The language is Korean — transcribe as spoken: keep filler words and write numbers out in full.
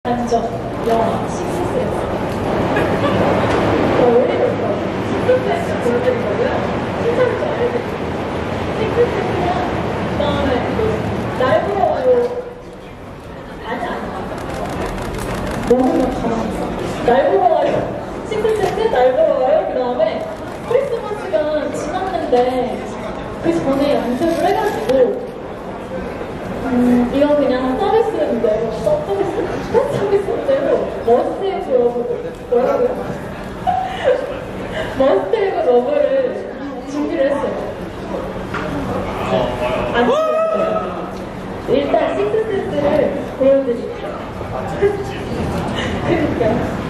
완전 영화 식스센스. 어, 왜 이럴까? 식스센스 보여드리고요. 신사를 좀 알려드릴게요. 식스센스랑 그다음에 날 보러 와요. 아니 아니. 너무 가만히 있어. 날 보러 와요. 식스센스 날 보러 와요. 그다음에 크리스마스가 지났는데 그 전에 연습을 해가지고. 음, 이건 그냥 서비스인데, 서, 서비스? 서비스인데로 머스테이크 러브, 뭐라고요? 머스테이크 러브를 준비를 했어요. 안 준비했어요. 일단 식스센스를 보여드릴게요. 그러니까.